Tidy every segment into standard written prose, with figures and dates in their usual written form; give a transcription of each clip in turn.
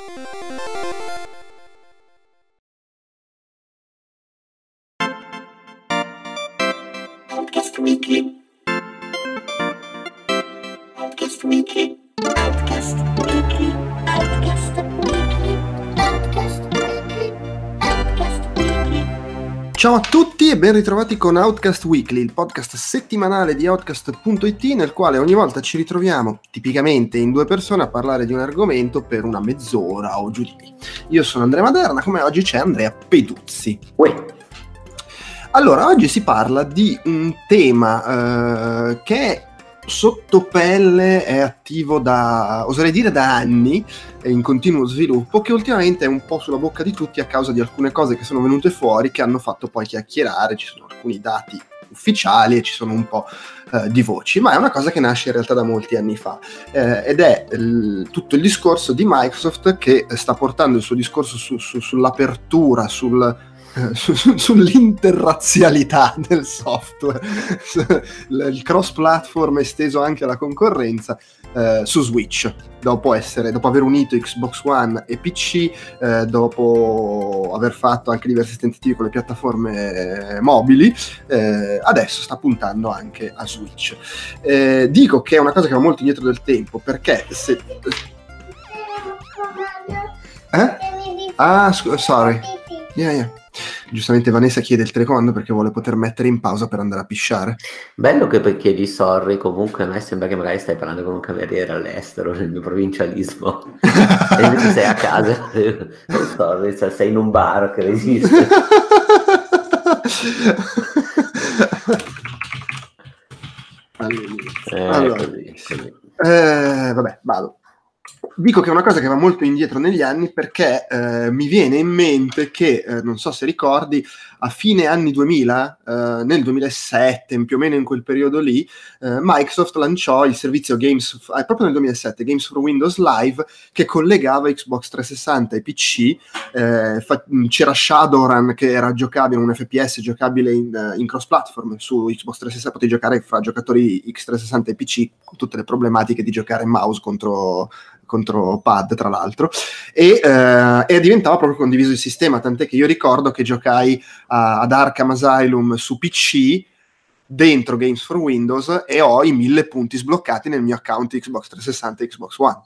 Outcast Weekly. Outcast Weekly. Outcast Weekly. Outcast Weekly. Outcast Weekly. Outcast Weekly. Ciao a tutti e ben ritrovati con Outcast Weekly, il podcast settimanale di Outcast.it, nel quale ogni volta ci ritroviamo tipicamente in due persone a parlare di un argomento per una mezz'ora o giù di lì. Io sono Andrea Maderna, come oggi c'è Andrea Peduzzi. Allora, oggi si parla di un tema che è sotto pelle, è attivo da, oserei dire, da anni, è in continuo sviluppo, che ultimamente è un po' sulla bocca di tutti a causa di alcune cose che sono venute fuori, che hanno fatto poi chiacchierare. Ci sono alcuni dati ufficiali e ci sono un po' di voci, ma è una cosa che nasce in realtà da molti anni fa, ed è tutto il discorso di Microsoft, che sta portando il suo discorso sull'apertura, sull'interrazzialità del software, il cross-platform esteso anche alla concorrenza, su Switch, dopo aver unito Xbox One e PC, dopo aver fatto anche diversi tentativi con le piattaforme mobili, adesso sta puntando anche a Switch. Dico che è una cosa che va molto indietro del tempo, perché se... sorry. Yeah. Giustamente Vanessa chiede il telecomando perché vuole poter mettere in pausa per andare a pisciare. Bello che poi chiedi sorry, comunque a me sembra che magari stai parlando con un cameriere all'estero nel mio provincialismo e invece sei a casa. Non sorry, sei in un bar che resiste. Allora. Così. Vabbè, vado. Dico che è una cosa che va molto indietro negli anni, perché mi viene in mente che, non so se ricordi, a fine anni 2000, nel 2007, più o meno in quel periodo lì, Microsoft lanciò il servizio proprio nel 2007, Games for Windows Live, che collegava Xbox 360 e PC. C'era Shadowrun, che era giocabile, un FPS giocabile in cross-platform su Xbox 360, potevi giocare fra giocatori X360 e PC, con tutte le problematiche di giocare mouse contro pad, tra l'altro, e diventava proprio condiviso il sistema, tant'è che io ricordo che giocai ad Arkham Asylum su PC dentro Games for Windows e ho i 1000 punti sbloccati nel mio account Xbox 360 e Xbox One.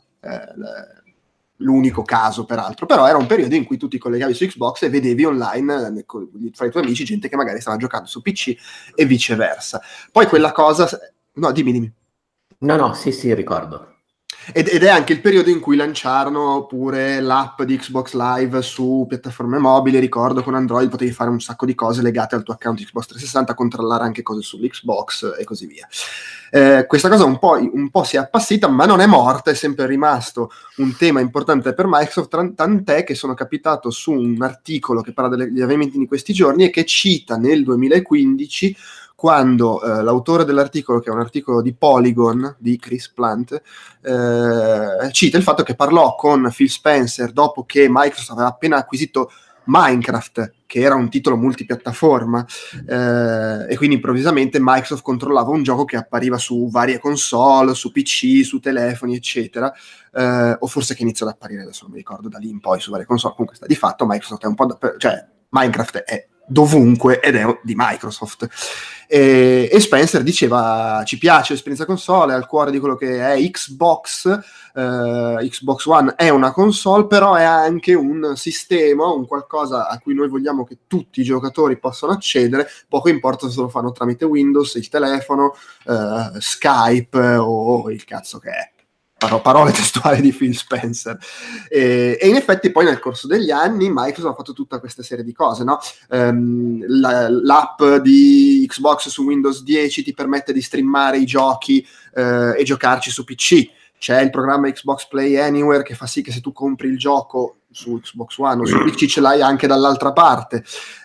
L'unico caso, peraltro, però era un periodo in cui tu ti collegavi su Xbox e vedevi online fra i tuoi amici gente che magari stava giocando su PC e viceversa. Poi quella cosa... No, dimmi. No, sì, ricordo. Ed è anche il periodo in cui lanciarono pure l'app di Xbox Live su piattaforme mobili. Ricordo con Android potevi fare un sacco di cose legate al tuo account Xbox 360, controllare anche cose sull'Xbox e così via. Questa cosa un po' si è appassita, ma non è morta, è sempre rimasto un tema importante per Microsoft, tant'è che sono capitato su un articolo che parla degli avvenimenti di questi giorni e che cita nel 2015, quando l'autore dell'articolo, che è un articolo di Polygon di Chris Plant, cita il fatto che parlò con Phil Spencer dopo che Microsoft aveva appena acquisito Minecraft, che era un titolo multipiattaforma, e quindi improvvisamente Microsoft controllava un gioco che appariva su varie console, su PC, su telefoni, eccetera, o forse che iniziò ad apparire, adesso non mi ricordo, da lì in poi su varie console. Comunque sta di fatto, Microsoft è un po' cioè Minecraft è dovunque ed è di Microsoft, e Spencer diceva: ci piace l'esperienza console, è al cuore di quello che è Xbox. Xbox One è una console, però è anche un sistema, un qualcosa a cui noi vogliamo che tutti i giocatori possano accedere, poco importa se lo fanno tramite Windows, il telefono, Skype o il cazzo che è. Parole testuali di Phil Spencer. E in effetti poi nel corso degli anni Microsoft ha fatto tutta questa serie di cose, no? L'app di Xbox su Windows 10 ti permette di streamare i giochi e giocarci su PC. C'è il programma Xbox Play Anywhere, che fa sì che se tu compri il gioco su Xbox One o su PC ce l'hai anche dall'altra parte.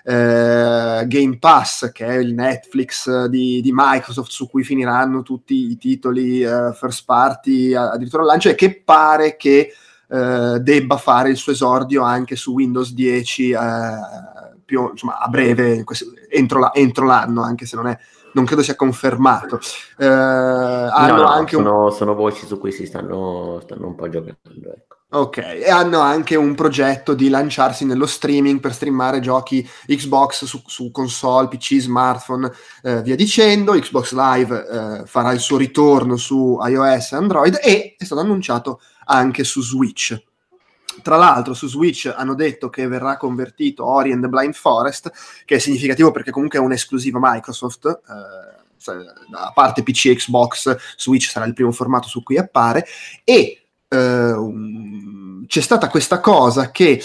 Game Pass, che è il Netflix di Microsoft, su cui finiranno tutti i titoli first party addirittura al lancio, e che pare che debba fare il suo esordio anche su Windows 10 insomma, a breve, entro l'anno, anche se non è non credo sia confermato. Hanno anche sono voci su cui si stanno un po' giocando, ecco. Ok, e hanno anche un progetto di lanciarsi nello streaming per streamare giochi Xbox su console, PC, smartphone, via dicendo. Xbox Live farà il suo ritorno su iOS e Android e è stato annunciato anche su Switch. Tra l'altro su Switch hanno detto che verrà convertito Ori and the Blind Forest, che è significativo perché comunque è un'esclusiva Microsoft, a parte PC e Xbox, Switch sarà il primo formato su cui appare, e c'è stata questa cosa che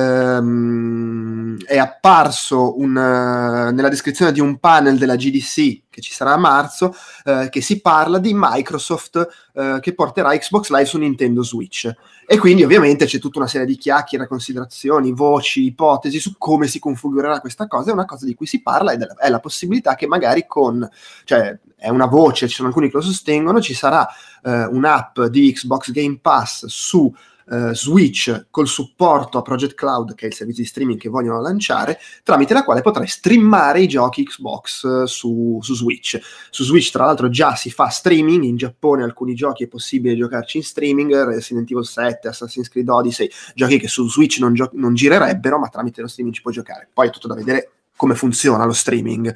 è apparso nella descrizione di un panel della GDC che ci sarà a marzo, che si parla di Microsoft che porterà Xbox Live su Nintendo Switch, e quindi ovviamente c'è tutta una serie di chiacchiere, considerazioni, voci, ipotesi su come si configurerà questa cosa. È una cosa di cui si parla ed è la possibilità che magari cioè è una voce, ci sono alcuni che lo sostengono, ci sarà un'app di Xbox Game Pass su Switch col supporto a Project Cloud, che è il servizio di streaming che vogliono lanciare, tramite la quale potrai streamare i giochi Xbox su Switch. Su Switch tra l'altro già si fa streaming, in Giappone alcuni giochi è possibile giocarci in streaming, Resident Evil 7, Assassin's Creed Odyssey, giochi che su Switch non girerebbero, ma tramite lo streaming ci puoi giocare. Poi è tutto da vedere come funziona lo streaming,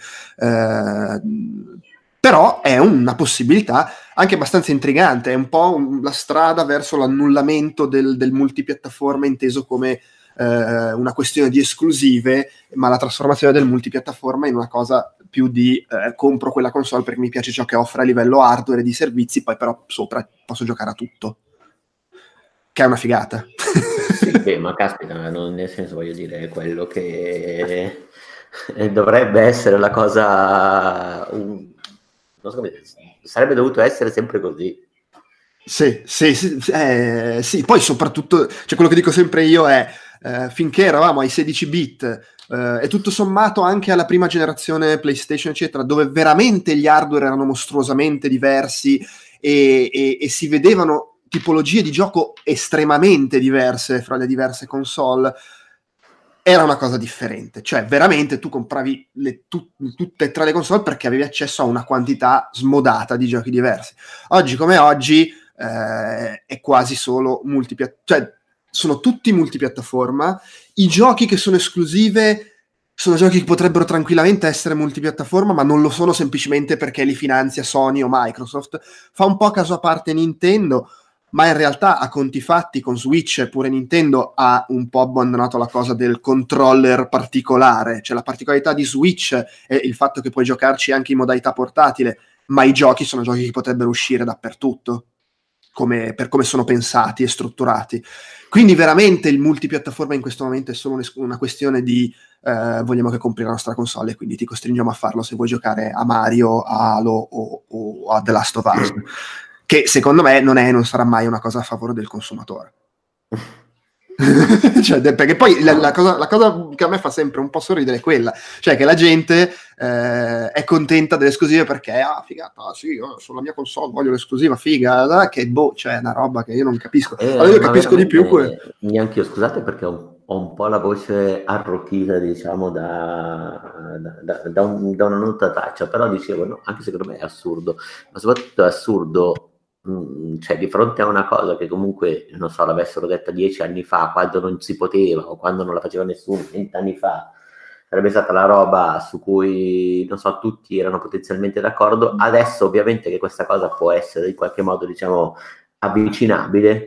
però è una possibilità anche abbastanza intrigante, è un po' la strada verso l'annullamento del multipiattaforma inteso come una questione di esclusive, ma la trasformazione del multipiattaforma in una cosa più di compro quella console perché mi piace ciò che offre a livello hardware e di servizi, poi però sopra posso giocare a tutto, che è una figata. Sì, ma caspita, nel senso, voglio dire, è quello che dovrebbe essere la cosa... non so come dire, sarebbe dovuto essere sempre così. Sì, poi soprattutto, cioè quello che dico sempre io è finché eravamo ai 16 bit e tutto sommato anche alla prima generazione PlayStation eccetera, dove veramente gli hardware erano mostruosamente diversi e si vedevano tipologie di gioco estremamente diverse fra le diverse console, era una cosa differente, cioè veramente tu compravi tutte e tre le console perché avevi accesso a una quantità smodata di giochi diversi. Oggi come oggi è quasi solo cioè sono tutti multipiattaforma, i giochi che sono esclusive sono giochi che potrebbero tranquillamente essere multipiattaforma, ma non lo sono semplicemente perché li finanzia Sony o Microsoft. Fa un po' caso a parte Nintendo, ma in realtà a conti fatti con Switch pure Nintendo ha un po' abbandonato la cosa del controller particolare, cioè la particolarità di Switch è il fatto che puoi giocarci anche in modalità portatile, ma i giochi sono giochi che potrebbero uscire dappertutto, per come sono pensati e strutturati. Quindi veramente il multipiattaforma in questo momento è solo una questione di vogliamo che compri la nostra console e quindi ti costringiamo a farlo se vuoi giocare a Mario, a Halo o a The Last of Us. Che secondo me non sarà mai una cosa a favore del consumatore. Cioè, perché poi la cosa che a me fa sempre un po' sorridere è quella, cioè che la gente è contenta delle esclusive perché figata, sì, sulla mia console voglio l'esclusiva, figa, che cioè è una roba che io non capisco. Allora io capisco di più neanche io, scusate, perché ho un po' la voce arrocchita, diciamo, da una nota traccia, però dicevo, no, anche secondo me è assurdo, ma soprattutto è assurdo. Cioè, di fronte a una cosa che comunque, non so, l'avessero detta 10 anni fa, quando non si poteva o quando non la faceva nessuno, 20 anni fa, sarebbe stata la roba su cui, non so, tutti erano potenzialmente d'accordo. Adesso ovviamente che questa cosa può essere in qualche modo, diciamo, avvicinabile,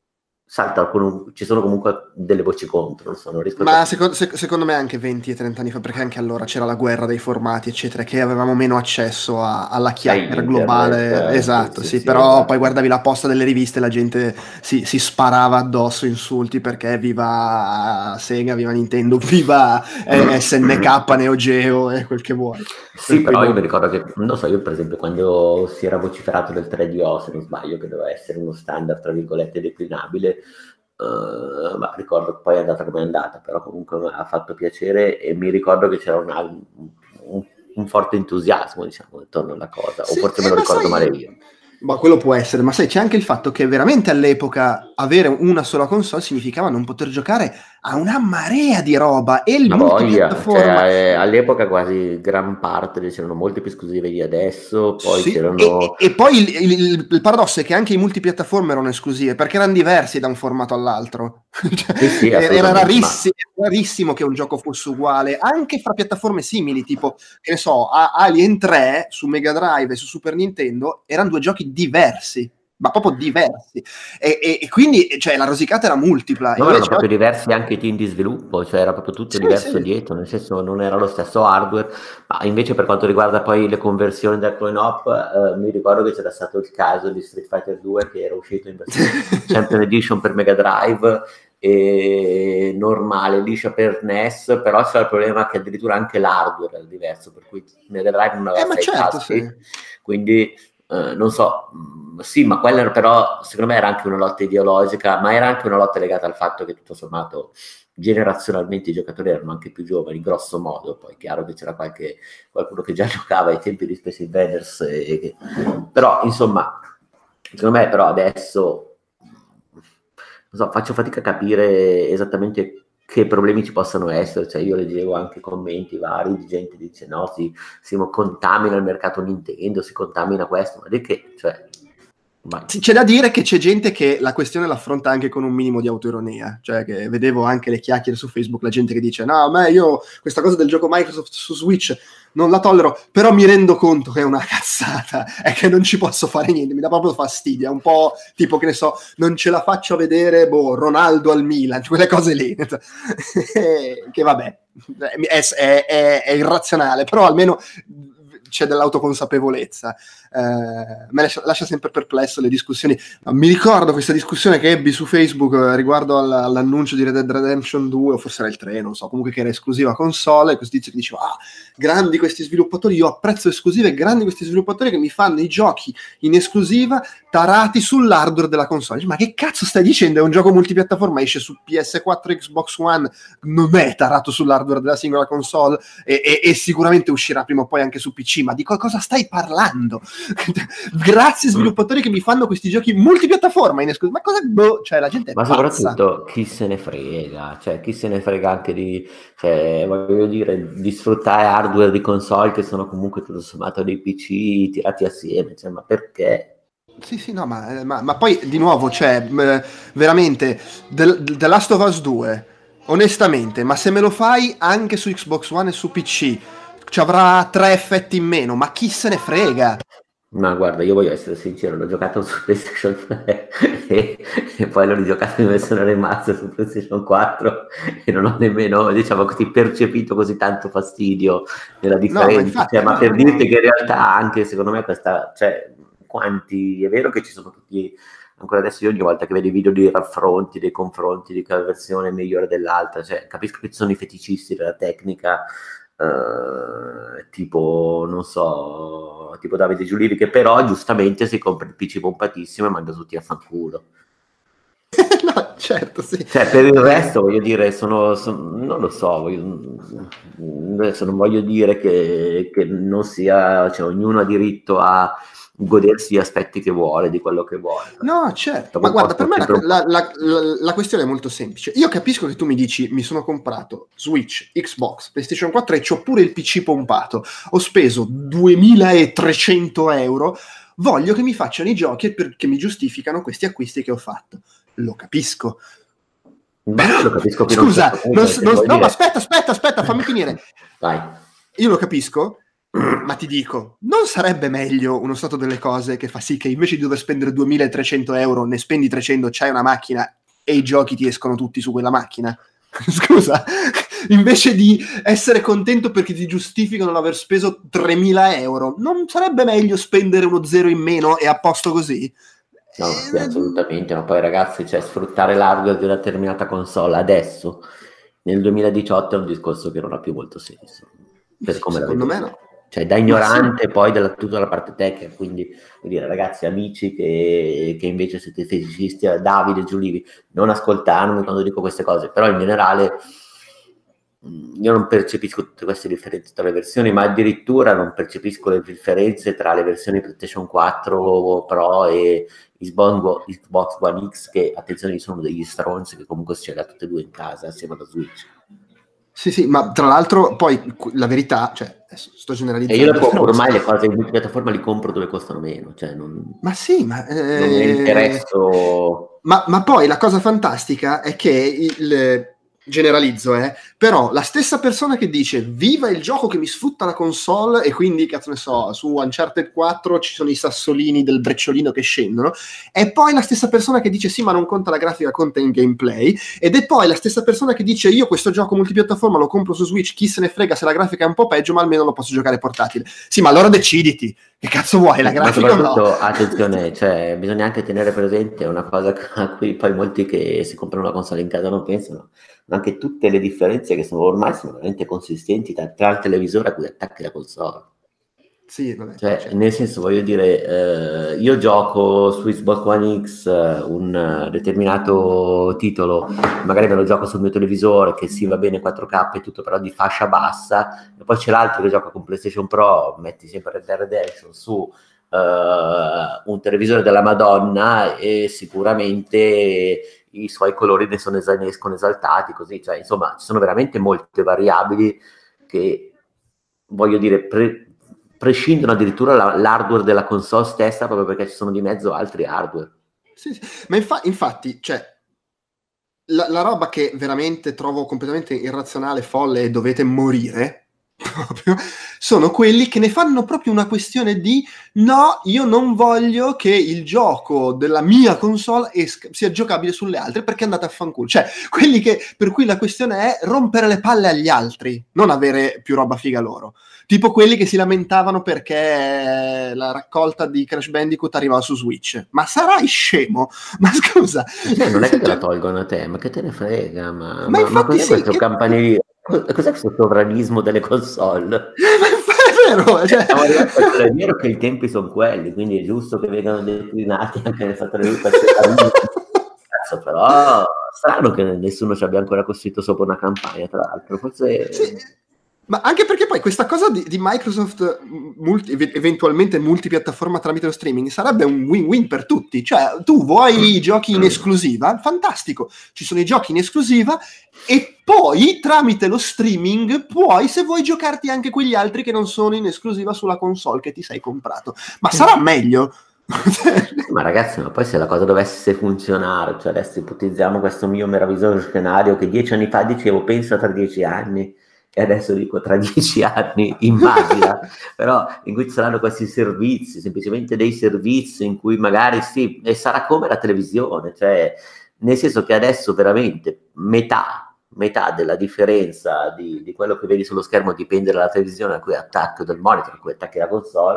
ci sono comunque delle voci contro, non so, non riesco ma secondo me anche 20 e 30 anni fa, perché anche allora c'era la guerra dei formati eccetera, che avevamo meno accesso alla chiacchiera globale, esatto, sì, però esatto. Poi guardavi la posta delle riviste e la gente si sparava addosso insulti perché viva Sega, viva Nintendo, viva SNK, Neo Geo e quel che vuoi. Sì, però io mi ricordo che, non so, io per esempio quando si era vociferato del 3DO, se non sbaglio, che doveva essere uno standard tra virgolette declinabile, ma ricordo che poi è andata come è andata, però comunque mi ha fatto piacere e mi ricordo che c'era un forte entusiasmo, diciamo, intorno alla cosa, o forse me lo ricordo male io. Ma quello può essere, ma sai, c'è anche il fatto che veramente all'epoca avere una sola console significava non poter giocare a una marea di roba e il Una voglia, multipiattaforma. cioè, all'epoca quasi gran parte c'erano molte più esclusive di adesso, poi Sì, c'erano... e poi il paradosso è che anche i multipiattaforma erano esclusive perché erano diversi da un formato all'altro. Cioè, Sì, sì, era assolutamente, ma rarissimo che un gioco fosse uguale, anche fra piattaforme simili, tipo, che ne so, Alien 3 su Mega Drive e su Super Nintendo erano due giochi diversi, ma proprio diversi. E quindi, cioè, la rosicata era multipla. no, erano Invece proprio diversi anche i team di sviluppo, cioè era proprio tutto sì, diverso sì. dietro, nel senso non era lo stesso hardware, ma invece per quanto riguarda poi le conversioni del coin-op, mi ricordo che c'era stato il caso di Street Fighter 2 che era uscito in versione Champion Edition per Mega Drive e normale, liscia per NES, però c'era il problema che addirittura anche l'hardware era diverso, per cui Mega Drive non aveva Ma 6 certo, tasti, sì. quindi non so, sì, ma quella però secondo me era anche una lotta ideologica, ma era anche una lotta legata al fatto che tutto sommato generazionalmente i giocatori erano anche più giovani, grosso modo, poi è chiaro che c'era qualcuno che già giocava ai tempi di Space Invaders, però insomma, secondo me però adesso non so, faccio fatica a capire esattamente che problemi ci possano essere, cioè io leggevo anche commenti vari di gente che dice no, si contamina il mercato Nintendo, si contamina questo, ma di che, cioè, ma Sì, c'è da dire che c'è gente che la questione l'affronta anche con un minimo di autoironia, cioè che vedevo anche le chiacchiere su Facebook, la gente che dice no, a me io questa cosa del gioco Microsoft su Switch non la tollero, però mi rendo conto che è una cazzata e che non ci posso fare niente, mi dà proprio fastidio, è un po' tipo che ne so, non ce la faccio a vedere, Ronaldo al Milan, quelle cose lì, che vabbè, è irrazionale, però almeno c'è dell'autoconsapevolezza. Me lascia sempre perplesso le discussioni. Mi ricordo questa discussione che ebbi su Facebook riguardo all'annuncio di Red Dead Redemption 2, o forse era il 3, non so, comunque che era esclusiva console, e questo tizio che diceva grandi questi sviluppatori, io apprezzo esclusive, grandi questi sviluppatori che mi fanno i giochi in esclusiva tarati sull'hardware della console. Ma che cazzo stai dicendo? È un gioco multipiattaforma, esce su PS4, Xbox One, non è tarato sull'hardware della singola console e sicuramente uscirà prima o poi anche su PC, ma di cosa stai parlando? Grazie sviluppatori che mi fanno questi giochi multipiattaforma in esclusiva, ma cosa cioè la gente è ma pazza. soprattutto chi se ne frega, cioè chi se ne frega anche di, cioè, voglio dire, di sfruttare hardware di console che sono comunque tutto sommato dei PC tirati assieme, cioè, ma perché? Sì, no, ma poi di nuovo, cioè, veramente, The Last of Us 2, onestamente, ma se me lo fai anche su Xbox One e su PC, ci avrà 3 effetti in meno, ma chi se ne frega? Ma guarda, io voglio essere sincero, l'ho giocato su PlayStation 3 e poi l'ho rigiocato in versione remaster su PlayStation 4 e non ho nemmeno, diciamo così, percepito così tanto fastidio nella differenza. No, ma infatti, Cioè, ma per no. dirti che in realtà anche secondo me questa, cioè, quanti, è vero che ci sono tutti, ancora adesso io ogni volta che vedo i video di raffronti, dei confronti di quella versione è migliore dell'altra, cioè capisco che ci sono i feticisti della tecnica, tipo non so, tipo Davide Giulivi, che però giustamente si compra il PC pompatissimo e manda tutti a fanculo. No, certo, sì. Cioè, per il resto voglio dire, non lo so, adesso non voglio dire che non sia, cioè ognuno ha diritto a godersi gli aspetti che vuole, di quello che vuole. No, certo, Dopo ma guarda, per me sempre un po'. la questione è molto semplice. Io capisco che tu mi dici, mi sono comprato Switch, Xbox, PlayStation 4 e c'ho pure il PC pompato, ho speso 2300 euro, voglio che mi facciano i giochi che mi giustificano questi acquisti che ho fatto. Lo capisco. Ma io lo capisco più Scusa, no, ma aspetta, fammi finire. Vai. Io lo capisco, ma ti dico, non sarebbe meglio uno stato delle cose che fa sì che invece di dover spendere 2300 euro ne spendi 300, c'hai una macchina e i giochi ti escono tutti su quella macchina? Scusa, invece di essere contento perché ti giustificano l'aver speso 3000 euro, non sarebbe meglio spendere uno zero in meno e a posto così? No, sì, assolutamente, ma poi ragazzi, cioè sfruttare l'hardware di una determinata console adesso, nel 2018, è un discorso che non ha più molto senso. Per come secondo me vedo. no. Cioè da ignorante poi tutta la parte tecnica, quindi vuol dire ragazzi, amici che invece siete feticisti, Davide, Giulivi, non ascoltarmi quando dico queste cose, però in generale io non percepisco tutte queste differenze tra le versioni, ma addirittura non percepisco le differenze tra le versioni PlayStation 4 Pro e Xbox One X, che attenzione sono degli stronzi che comunque ce li ha tutte e due in casa assieme alla Switch. Sì, ma tra l'altro poi la verità, cioè sto generalizzando. E io ormai le cose in multipiattaforma li compro dove costano meno, cioè non... Ma sì, ma... non mi interesso... Ma poi la cosa fantastica è che generalizzo, però la stessa persona che dice viva il gioco che mi sfrutta la console, e quindi, cazzo ne so, su Uncharted 4 ci sono i sassolini del brecciolino che scendono, è poi la stessa persona che dice sì, ma non conta la grafica, conta il gameplay, ed è poi la stessa persona che dice io questo gioco multipiattaforma lo compro su Switch, chi se ne frega se la grafica è un po' peggio, ma almeno lo posso giocare portatile. Sì, ma allora deciditi, che cazzo vuoi, la grafica o no? Attenzione, cioè, bisogna anche tenere presente una cosa a cui poi molti che si comprano una console in casa non pensano, ma anche tutte le differenze che ormai sono veramente consistenti tra il televisore a cui attacchi la console. Sì, vabbè, cioè, certo. nel senso, voglio dire, io gioco su Xbox One X un determinato titolo, magari me lo gioco sul mio televisore, che sì, va bene 4K e tutto, però di fascia bassa, e poi c'è l'altro che gioca con PlayStation Pro, metti sempre Red Dead Redemption su un televisore della Madonna, e sicuramente i suoi colori ne escono esaltati, così, cioè, insomma, ci sono veramente molte variabili che, voglio dire, prescindono addirittura l'hardware della console stessa, proprio perché ci sono di mezzo altri hardware. Sì. Ma infatti, cioè, la roba che veramente trovo completamente irrazionale, folle e dovete morire, proprio, sono quelli che ne fanno proprio una questione di no, io non voglio che il gioco della mia console sia giocabile sulle altre perché è andata a fanculo. Cioè, quelli per cui la questione è rompere le palle agli altri, non avere più roba figa loro. Tipo quelli che si lamentavano perché la raccolta di Crash Bandicoot arrivava su Switch. Ma sarai scemo? Ma scusa, non è che te la tolgono a te, ma che te ne frega? Ma infatti cos'è questo campanile? Cos'è questo sovranismo delle console? È vero, cioè... È vero che i tempi sono quelli, quindi è giusto che vengano declinati anche nel fattore di questo cazzo, però strano che nessuno ci abbia ancora costruito sopra una campagna, tra l'altro, forse... Sì. Ma anche perché poi questa cosa di Microsoft eventualmente multipiattaforma tramite lo streaming sarebbe un win-win per tutti. Cioè, tu vuoi i giochi in esclusiva? Fantastico! Ci sono i giochi in esclusiva e poi tramite lo streaming puoi, se vuoi, giocarti anche quegli altri che non sono in esclusiva sulla console che ti sei comprato. Ma sarà meglio? Ma ragazzi, ma poi se la cosa dovesse funzionare, cioè adesso ipotizziamo questo mio meraviglioso scenario che 10 anni fa dicevo pensa tra 10 anni, e adesso dico tra 10 anni, immagina, però in cui ci saranno questi servizi, semplicemente dei servizi in cui magari sì, e sarà come la televisione, cioè nel senso che adesso veramente metà della differenza di quello che vedi sullo schermo dipende dalla televisione a cui attacchi, del monitor a cui attacchi la console.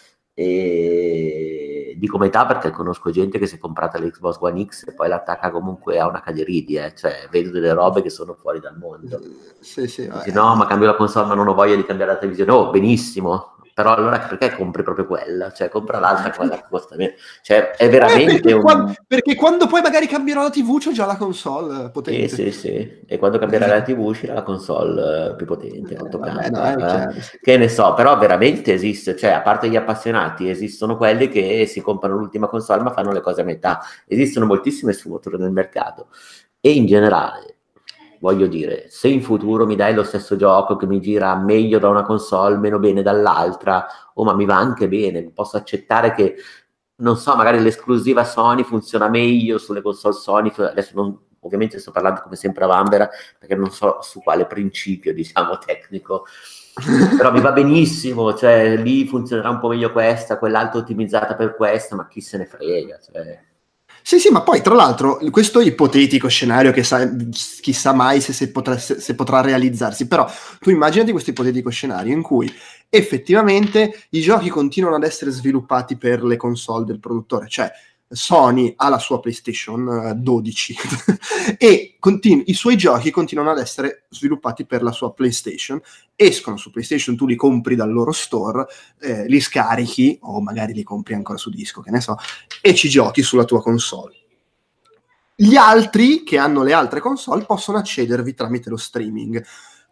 E dico metà perché conosco gente che si è comprata l'Xbox One X e poi l'attacca comunque a una caderidi, cioè vedo delle robe che sono fuori dal mondo. Sì, dici, no, ma cambio la console, ma non ho voglia di cambiare la televisione. Oh, benissimo, però allora perché compri proprio quella? Cioè compra l'altra, quella che costa meno. Cioè è veramente perché quando poi magari cambierò la TV c'ho già la console potente. Sì, e quando cambierà la TV uscirà la console più potente, 8K, che ne so, però veramente esiste, cioè a parte gli appassionati esistono quelli che si comprano l'ultima console ma fanno le cose a metà, esistono moltissime sfumature nel mercato e in generale voglio dire, se in futuro mi dai lo stesso gioco che mi gira meglio da una console, meno bene dall'altra, ma mi va anche bene, posso accettare che, non so, magari l'esclusiva Sony funziona meglio sulle console Sony, adesso ovviamente sto parlando come sempre a vanvera, perché non so su quale principio, diciamo, tecnico, però mi va benissimo, cioè lì funzionerà un po' meglio questa, quell'altra ottimizzata per questa, ma chi se ne frega, cioè... Sì, ma poi tra l'altro questo ipotetico scenario che chissà mai se potrà realizzarsi, però tu immaginati questo ipotetico scenario in cui effettivamente i giochi continuano ad essere sviluppati per le console del produttore, cioè Sony ha la sua PlayStation 12 e i suoi giochi continuano ad essere sviluppati per la sua PlayStation, escono su PlayStation, tu li compri dal loro store, li scarichi o magari li compri ancora su disco, che ne so, e ci giochi sulla tua console. Gli altri che hanno le altre console possono accedervi tramite lo streaming.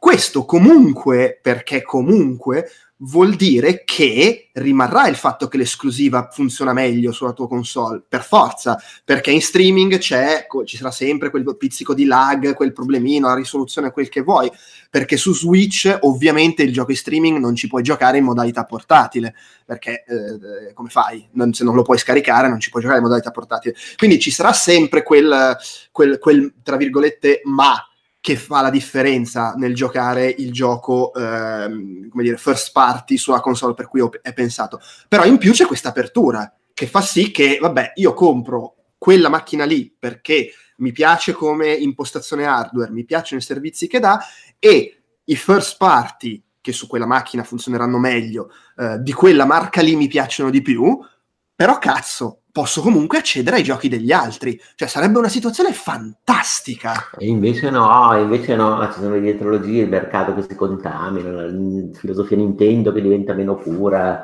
Questo comunque, perché comunque vuol dire che rimarrà il fatto che l'esclusiva funziona meglio sulla tua console, per forza, perché in streaming ci sarà sempre quel pizzico di lag, quel problemino, la risoluzione, quel che vuoi, perché su Switch ovviamente il gioco in streaming non ci puoi giocare in modalità portatile, perché come fai? Se non lo puoi scaricare non ci puoi giocare in modalità portatile, quindi ci sarà sempre quel tra virgolette che fa la differenza nel giocare il gioco, come dire, first party sulla console per cui è pensato. Però in più c'è questa apertura che fa sì che, vabbè, io compro quella macchina lì perché mi piace come impostazione hardware, mi piacciono i servizi che dà, e i first party che su quella macchina funzioneranno meglio, di quella marca lì mi piacciono di più, però cazzo, posso comunque accedere ai giochi degli altri. Cioè, sarebbe una situazione fantastica. E invece no, ci sono le dietrologie, il mercato che si contamina, la filosofia Nintendo che diventa meno pura.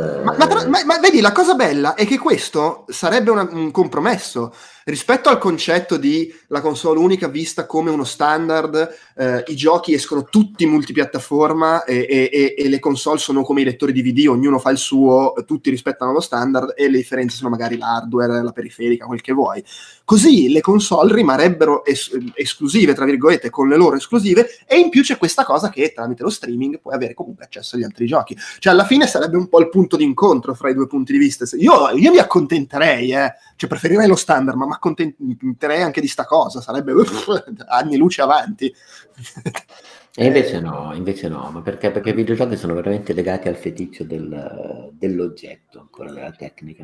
Ma vedi, la cosa bella è che questo sarebbe un compromesso rispetto al concetto di la console unica vista come uno standard. I giochi escono tutti multipiattaforma e le console sono come i lettori DVD, ognuno fa il suo, tutti rispettano lo standard e le differenze sono magari l'hardware, la periferica, quel che vuoi. Così le console rimarrebbero esclusive, tra virgolette, con le loro esclusive, e in più c'è questa cosa che tramite lo streaming puoi avere comunque accesso agli altri giochi. Cioè, alla fine sarebbe un po' il punto d'incontro fra i due punti di vista. Io mi accontenterei, cioè preferirei lo standard, ma mi accontenterei anche di sta cosa, sarebbe anni luce avanti. E invece no, ma perché i videogiochi sono veramente legati al feticcio dell'oggetto, ancora della tecnica.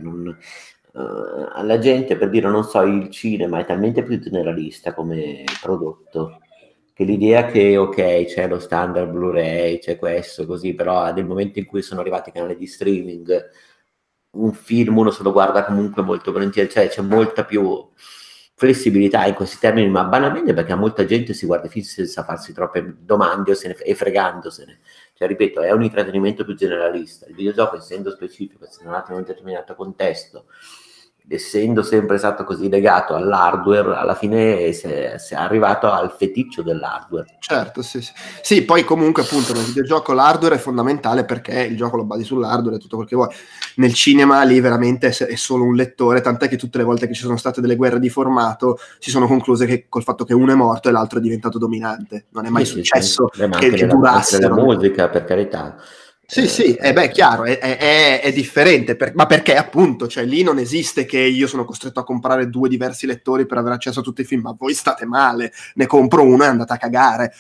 Alla gente, per dire, non so, il cinema è talmente più generalista come prodotto, che l'idea che ok, c'è lo standard Blu-ray, c'è questo, così, però nel momento in cui sono arrivati i canali di streaming, un film uno se lo guarda comunque molto volentieri, cioè c'è molta più flessibilità in questi termini, ma banalmente perché a molta gente si guarda i film senza farsi troppe domande e fregandosene. Cioè, ripeto, è un intrattenimento più generalista. Il videogioco, essendo specifico, essendo nato in un determinato contesto, essendo sempre stato così legato all'hardware, alla fine si è arrivato al feticcio dell'hardware. Certo, sì. Sì, poi comunque appunto nel videogioco l'hardware è fondamentale perché il gioco lo basi sull'hardware e tutto quel che vuoi. Nel cinema lì veramente è solo un lettore, tant'è che tutte le volte che ci sono state delle guerre di formato si sono concluse che col fatto che uno è morto e l'altro è diventato dominante. Non è mai successo che durasse. La musica, per carità. Sì, beh, chiaro, è differente, ma perché appunto, cioè lì non esiste che io sono costretto a comprare 2 diversi lettori per avere accesso a tutti i film, ma voi state male, ne compro uno e andate a cagare.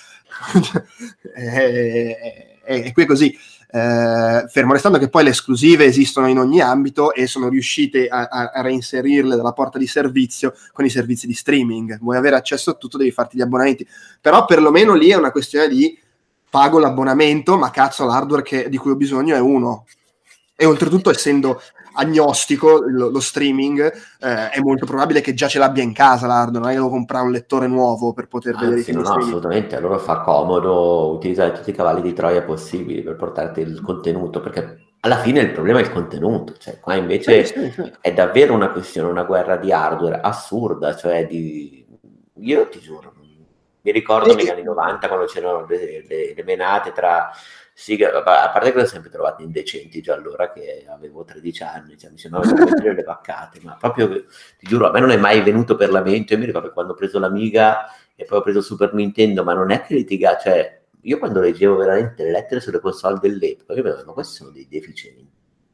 È qui così. Fermo restando che poi le esclusive esistono in ogni ambito e sono riuscite a reinserirle dalla porta di servizio con i servizi di streaming. Vuoi avere accesso a tutto, devi farti gli abbonamenti, però perlomeno lì è una questione di pago l'abbonamento, ma cazzo l'hardware di cui ho bisogno è uno. E oltretutto, essendo agnostico lo streaming, è molto probabile che già ce l'abbia in casa l'hardware, non è che devo comprare un lettore nuovo per poter vedere i film. No, assolutamente, allora fa comodo utilizzare tutti i cavalli di Troia possibili per portarti il contenuto, perché alla fine il problema è il contenuto, cioè qua invece sì. È davvero una questione, una guerra di hardware assurda, cioè io ti giuro, mi ricordo negli anni 90 quando c'erano le menate tra a parte che le ho sempre trovate indecenti già allora che avevo 13 anni, cioè mi sembrava mettere le vaccate, ma proprio ti giuro, a me non è mai venuto per la mente. Io mi ricordo quando ho preso l'Amiga e poi ho preso Super Nintendo, ma non è che litiga, cioè io quando leggevo veramente le lettere sulle console dell'epoca, io mi dicevo, ma questi sono dei deficienti.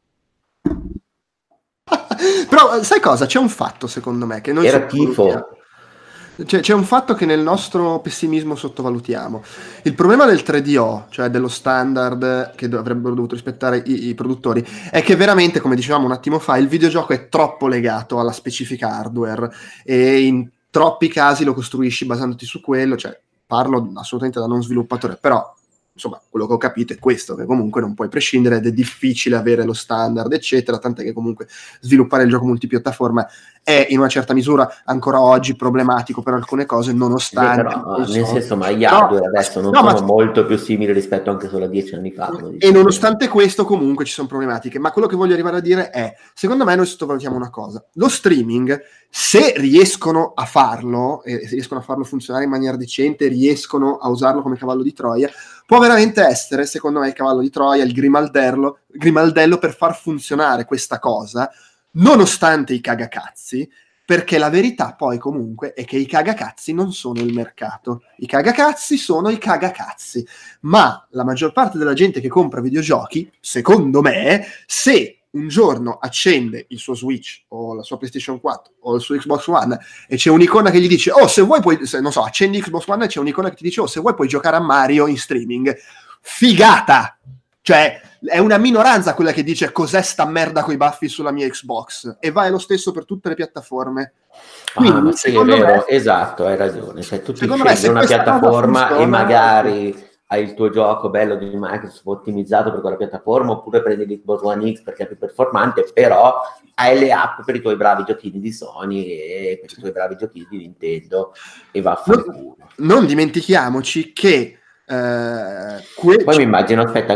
Però sai cosa? C'è un fatto secondo me che noi era tifo. C'è un fatto che nel nostro pessimismo sottovalutiamo. Il problema del 3DO, cioè dello standard che avrebbero dovuto rispettare i produttori, è che veramente, come dicevamo un attimo fa, il videogioco è troppo legato alla specifica hardware e in troppi casi lo costruisci basandoti su quello, cioè parlo assolutamente da non sviluppatore, però insomma, quello che ho capito è questo, che comunque non puoi prescindere ed è difficile avere lo standard, eccetera, tant'è che comunque sviluppare il gioco multipiattaforma è in una certa misura ancora oggi problematico per alcune cose, nonostante... Però, nel senso, ma gli hardware adesso non sono molto più simili rispetto anche solo a 10 anni fa. E nonostante questo comunque ci sono problematiche, ma quello che voglio arrivare a dire è, secondo me noi sottovalutiamo una cosa: lo streaming, se riescono a farlo, e se riescono a farlo funzionare in maniera decente, riescono a usarlo come cavallo di Troia, può veramente essere, secondo me, il cavallo di Troia, il grimaldello per far funzionare questa cosa, nonostante i cagacazzi, perché la verità poi comunque è che i cagacazzi non sono il mercato, i cagacazzi sono i cagacazzi, ma la maggior parte della gente che compra videogiochi, secondo me, se un giorno accende il suo Switch o la sua PlayStation 4 o il suo Xbox One e c'è un'icona che gli dice se vuoi puoi, non so, accendi Xbox One e c'è un'icona che ti dice se vuoi puoi giocare a Mario in streaming, figata! Cioè, è una minoranza quella che dice cos'è sta merda coi baffi sulla mia Xbox, e va lo stesso per tutte le piattaforme. Quindi, sì, è vero, esatto, hai ragione. Cioè, tu ti scegli una piattaforma funziona, e magari hai il tuo gioco bello di Microsoft ottimizzato per quella piattaforma, oppure prendi l'Xbox One X perché è più performante, però hai le app per i tuoi bravi giochini di Sony e per i tuoi bravi giochini di Nintendo, e va a fare culo. Non dimentichiamoci che poi mi immagino, aspetta,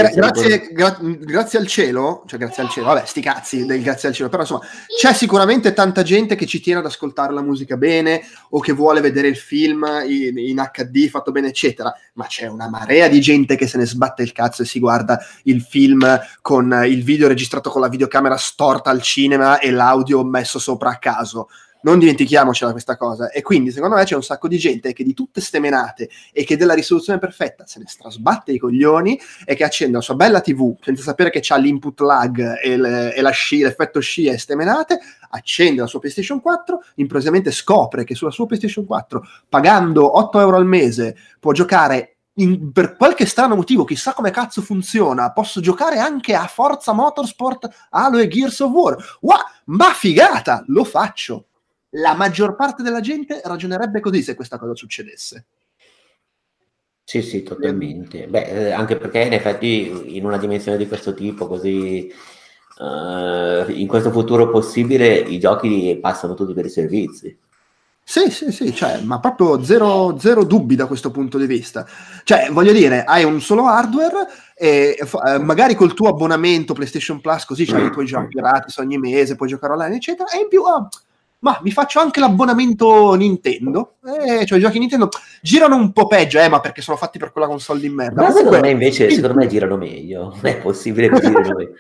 grazie al cielo, vabbè, sti cazzi del grazie al cielo, però insomma c'è sicuramente tanta gente che ci tiene ad ascoltare la musica bene o che vuole vedere il film in HD fatto bene, eccetera, ma c'è una marea di gente che se ne sbatte il cazzo e si guarda il film con il video registrato con la videocamera storta al cinema e l'audio messo sopra a caso. Non dimentichiamocela questa cosa. E quindi secondo me c'è un sacco di gente che di tutte ste menate e che della risoluzione perfetta se ne strasbatte i coglioni e che accende la sua bella TV senza sapere che c'ha l'input lag e l'effetto scia e ste menate, accende la sua PlayStation 4, improvvisamente scopre che sulla sua PlayStation 4, pagando 8 euro al mese, può giocare per qualche strano motivo, chissà come cazzo funziona, posso giocare anche a Forza Motorsport, Halo e Gears of War. Wow, ma figata, lo faccio. La maggior parte della gente ragionerebbe così se questa cosa succedesse. Sì, totalmente. Beh, anche perché in effetti in una dimensione di questo tipo, così in questo futuro possibile, i giochi passano tutti per i servizi. Sì, cioè, ma proprio zero dubbi da questo punto di vista. Cioè, voglio dire, hai un solo hardware e magari col tuo abbonamento PlayStation Plus, così c'hai i tuoi giochi gratis ogni mese, puoi giocare online, eccetera, e in più... ma mi faccio anche l'abbonamento Nintendo, cioè i giochi Nintendo girano un po' peggio, ma perché sono fatti per quella console di merda. Ma secondo me invece, secondo me girano meglio, non è possibile che girino meglio.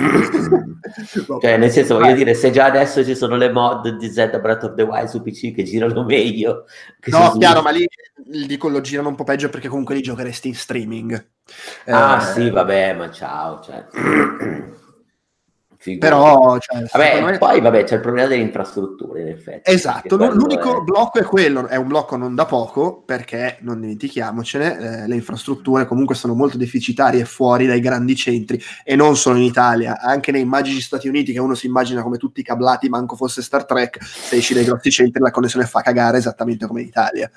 Cioè, nel senso, voglio dire, se già adesso ci sono le mod di Zelda Breath of the Wild su PC che girano meglio. Che no, chiaro, ma lì dico lo girano un po' peggio perché comunque li giocheresti in streaming. Sì, vabbè, ma ciao, cioè... Però cioè, vabbè, poi c'è il problema delle infrastrutture in effetti. Esatto, l'unico blocco è quello, è un blocco non da poco, perché non dimentichiamocene, le infrastrutture comunque sono molto deficitarie fuori dai grandi centri e non solo in Italia, anche nei magici Stati Uniti, che uno si immagina come tutti cablati, manco fosse Star Trek, se esci dai grossi centri la connessione fa cagare esattamente come in Italia.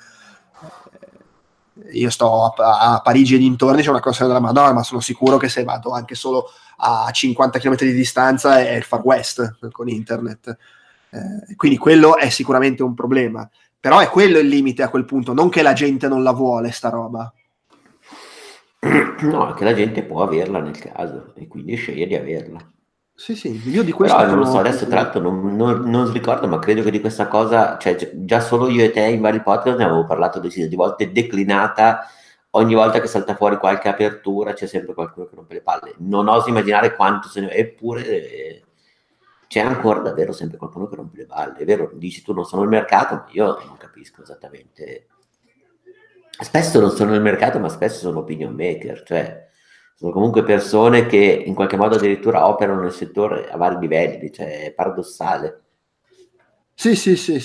Io sto a Parigi e dintorni, c'è una cosa della Madonna, ma sono sicuro che se vado anche solo a 50 km di distanza è il Far West con internet, quindi quello è sicuramente un problema, però è quello il limite a quel punto, non che la gente non la vuole sta roba. No, è che la gente può averla nel caso e quindi sceglie di averla. Sì, io di questo però non lo so, adesso tra l'altro non ricordo, ma credo che di questa cosa, cioè già solo io e te in vari podcast ne avevo parlato decine di volte, declinata, ogni volta che salta fuori qualche apertura c'è sempre qualcuno che rompe le palle, non oso immaginare quanto se ne... eppure c'è ancora davvero sempre qualcuno che rompe le palle, è vero, dici tu non sono il mercato, ma io non capisco esattamente, spesso non sono nel mercato ma spesso sono opinion maker, cioè sono comunque persone che in qualche modo addirittura operano nel settore a vari livelli, cioè è paradossale. Sì.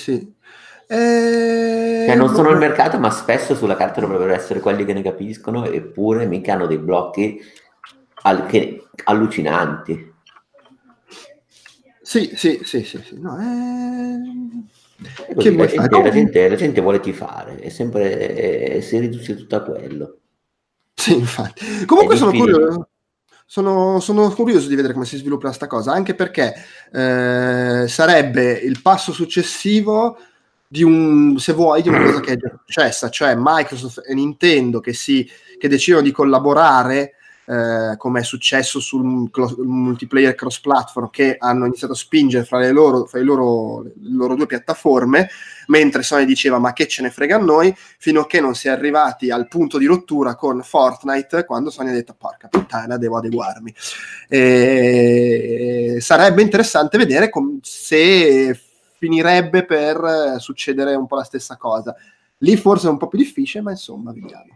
Cioè non sono nel mercato, ma spesso sulla carta dovrebbero essere quelli che ne capiscono, eppure mica hanno dei blocchi allucinanti. Sì. No, così, la gente vuole tifare, è sempre si riduce tutto a quello. Sì, infatti. Comunque È sono difficile. curioso. Sono curioso di vedere come si svilupperà sta cosa, anche perché sarebbe il passo successivo di se vuoi, di una cosa che è già successa, cioè Microsoft e Nintendo che decidono di collaborare, come è successo sul multiplayer cross-platform, che hanno iniziato a spingere fra le loro due piattaforme, mentre Sony diceva ma che ce ne frega a noi, fino a che non si è arrivati al punto di rottura con Fortnite, quando Sony ha detto porca puttana, devo adeguarmi. Sarebbe interessante vedere se finirebbe per succedere un po' la stessa cosa. Lì forse è un po' più difficile, ma insomma, vediamo.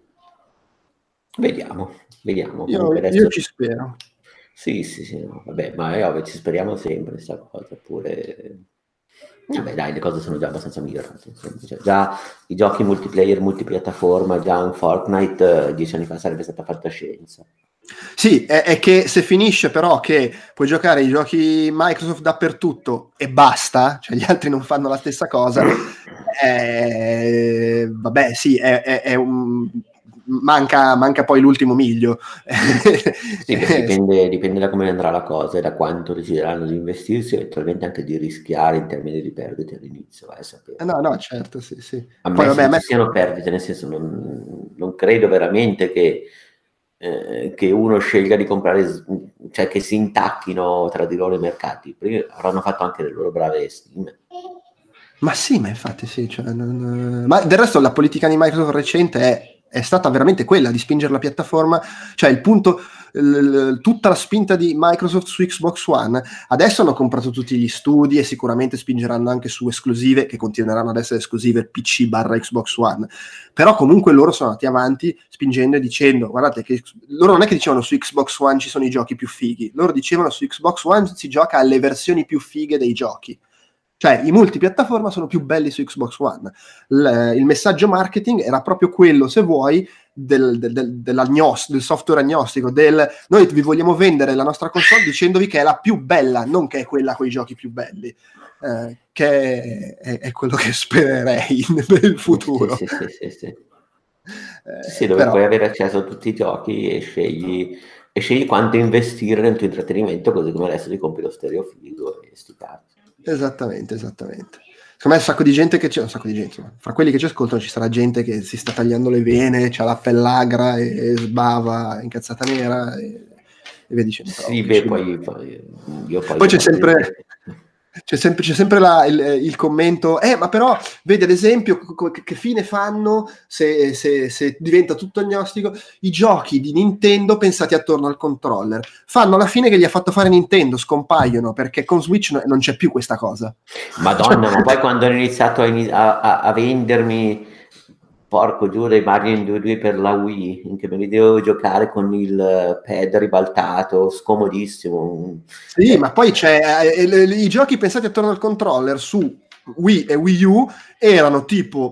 Vediamo. Io ci spero. Sì, no, vabbè, ma è ovvio, ci speriamo sempre questa cosa, pure... Vabbè, dai, le cose sono già abbastanza migliorate. Cioè, già i giochi multiplayer, multipiattaforma, già un Fortnite 10 anni fa sarebbe stata fantascienza. Sì, è che se finisce però che puoi giocare i giochi Microsoft dappertutto e basta, cioè gli altri non fanno la stessa cosa, vabbè sì, manca poi l'ultimo miglio. Sì, dipende da come andrà la cosa e da quanto decideranno di investirsi, eventualmente anche di rischiare in termini di perdite all'inizio, vai a sapere. No, certo, sì. A Poi, me vabbè, ci siano perdite, nel senso non credo veramente che uno scelga di comprare, cioè che si intacchino tra di loro i mercati. Perché avranno fatto anche le loro brave stime. Ma sì, ma infatti sì, cioè, ma del resto la politica di Microsoft recente è stata veramente quella di spingere la piattaforma, cioè il punto, tutta la spinta di Microsoft su Xbox One. Adesso hanno comprato tutti gli studi e sicuramente spingeranno anche su esclusive, che continueranno ad essere esclusive PC/Xbox One, però comunque loro sono andati avanti spingendo e dicendo guardate che loro non è che dicevano su Xbox One ci sono i giochi più fighi, loro dicevano su Xbox One si gioca alle versioni più fighe dei giochi. Cioè, i multipiattaforma sono più belli su Xbox One. Il messaggio marketing era proprio quello, se vuoi, del software agnostico, noi vi vogliamo vendere la nostra console dicendovi che è la più bella, non che è quella con i giochi più belli, che è quello che spererei per il futuro. Sì. Sì, dove puoi avere accesso a tutti i giochi e scegli quanto investire nel tuo intrattenimento, così come adesso ti compri lo stereo figo e sti cazzi. Esattamente. Secondo me un sacco di gente fra quelli che ci ascoltano ci sarà gente che si sta tagliando le vene, c'ha la pellagra e sbava incazzata nera e via dicendo. Sì, poi c'è sempre il commento, ma però vedi ad esempio che fine fanno se diventa tutto agnostico i giochi di Nintendo pensati attorno al controller, fanno la fine che gli ha fatto fare Nintendo, scompaiono perché con Switch non c'è più questa cosa. Madonna, ma poi quando hanno iniziato a vendermi porco giù dei Mario in 2D per la Wii, in che me li devo giocare con il pad ribaltato, scomodissimo. Sì, ma poi i giochi pensati attorno al controller su Wii e Wii U erano tipo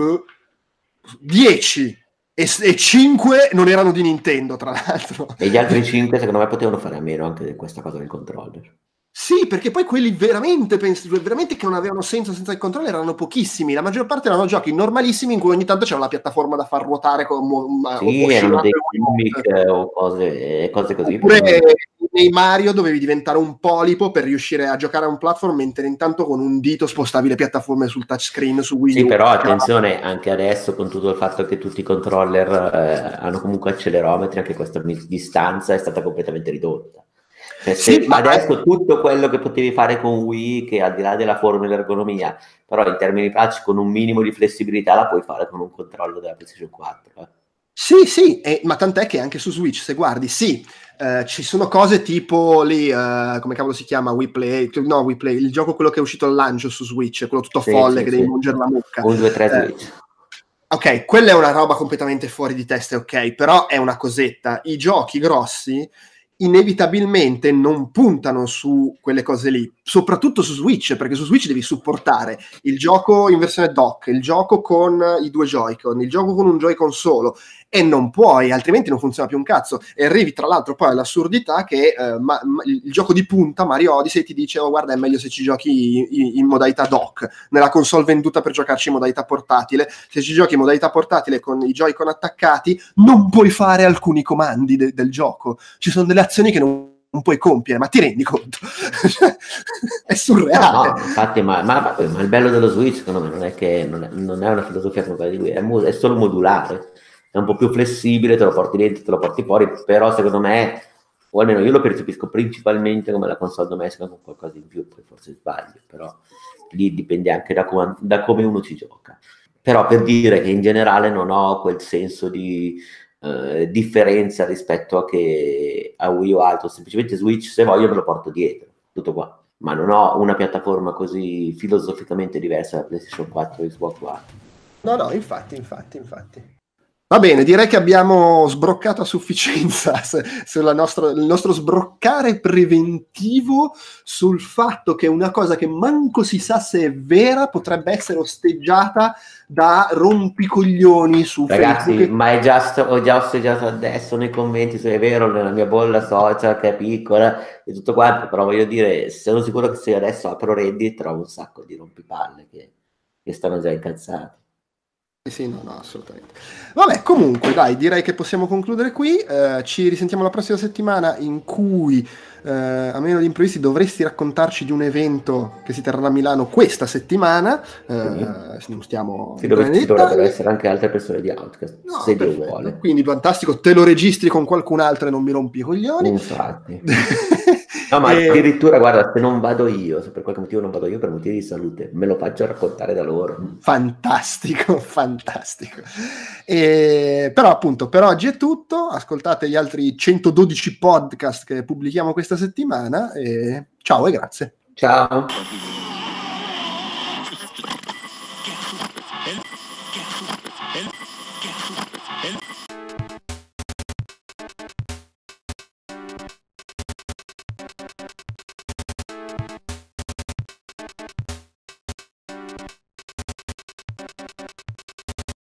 10 e 5 non erano di Nintendo, tra l'altro. E gli altri 5 secondo me potevano fare a meno anche di questa cosa del controller. Sì, perché poi quelli veramente che non avevano senso senza il controller erano pochissimi. La maggior parte erano giochi normalissimi in cui ogni tanto c'era una piattaforma da far ruotare erano dei gimmick o cose così. Oppure nei Mario dovevi diventare un polipo per riuscire a giocare a un platform, mentre intanto con un dito spostavi le piattaforme sul touchscreen su Wii U. Sì, però attenzione, anche adesso con tutto il fatto che tutti i controller hanno comunque accelerometri, anche questa distanza è stata completamente ridotta. Sì, adesso tutto quello che potevi fare con Wii, che al di là della forma e dell'ergonomia, però in termini pratici con un minimo di flessibilità la puoi fare con un controllo della PlayStation 4. Sì, ma tant'è che anche su Switch, se guardi, ci sono cose tipo lì, come cavolo si chiama, Wii Play, il gioco quello che è uscito al lancio su Switch, quello tutto folle che devi mungere la mucca. 1, 2, 3 Switch. Ok, quella è una roba completamente fuori di testa, ok, però è una cosetta. I giochi grossi inevitabilmente non puntano su quelle cose lì, soprattutto su Switch, perché su Switch devi supportare il gioco in versione dock, il gioco con i 2 Joy-Con, il gioco con un Joy-Con solo, e non puoi, altrimenti non funziona più un cazzo. E arrivi tra l'altro poi all'assurdità che il gioco di punta, Mario Odyssey, ti dice oh guarda è meglio se ci giochi in modalità dock, nella console venduta per giocarci in modalità portatile. Se ci giochi in modalità portatile con i Joy-Con attaccati non puoi fare alcuni comandi del gioco, ci sono delle azioni che non puoi compiere, ma ti rendi conto? È surreale. No, infatti, ma il bello dello Switch secondo me non è che non è una filosofia come quella di lui, è solo modulare, è un po' più flessibile, te lo porti dentro, te lo porti fuori, però secondo me, o almeno io lo percepisco principalmente come la console domestica con qualcosa in più, poi forse sbaglio, però lì dipende anche da come uno ci gioca. Però per dire che in generale non ho quel senso di differenza rispetto a Wii o altro, semplicemente Switch se voglio me lo porto dietro, tutto qua, ma non ho una piattaforma così filosoficamente diversa da PlayStation 4 e Xbox One. No, infatti. Va bene, direi che abbiamo sbroccato a sufficienza il nostro sbroccare preventivo sul fatto che una cosa che manco si sa se è vera potrebbe essere osteggiata da rompicoglioni su Ragazzi, Facebook. ma ho già osteggiato adesso nei commenti se è vero, nella mia bolla social che è piccola e tutto quanto, però voglio dire, sono sicuro che se adesso apro Reddit trovo un sacco di rompipalle che stanno già incazzati. Sì, no, assolutamente. Vabbè, comunque, dai, direi che possiamo concludere qui. Ci risentiamo la prossima settimana in cui, a meno di imprevisti, dovresti raccontarci di un evento che si terrà a Milano questa settimana. Non stiamo Ci dovrebbero essere anche altre persone di Outcast, se Dio vuole. Quindi fantastico, te lo registri con qualcun altro e non mi rompi i coglioni. Infatti. No, ma addirittura, guarda, se non vado io, se per qualche motivo non vado io per motivi di salute, me lo faccio raccontare da loro. Fantastico. Però appunto, per oggi è tutto. Ascoltate gli altri 112 podcast che pubblichiamo questa settimana e ciao e grazie. Ciao. El